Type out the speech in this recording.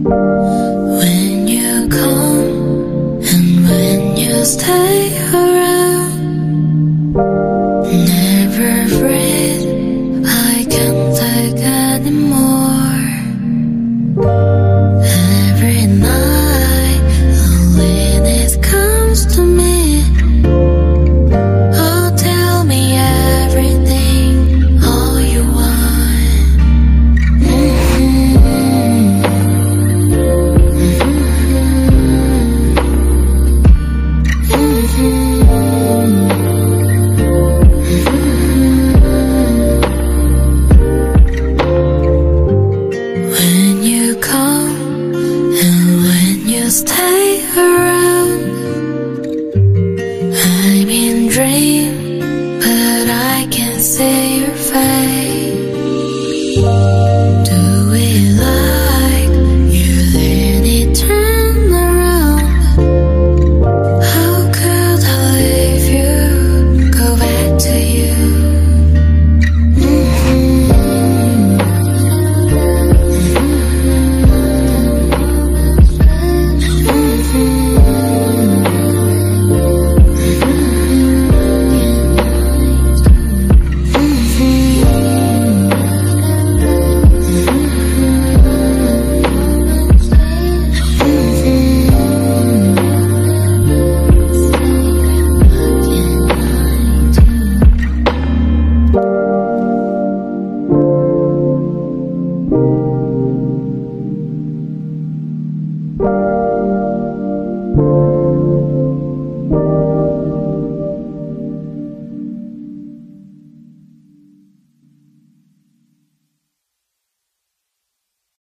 When you come and when you stay around, never afraid I can't take anymore. Every night loneliness comes to me. Oh, tell me everything, all you want. When you come and when you stay around,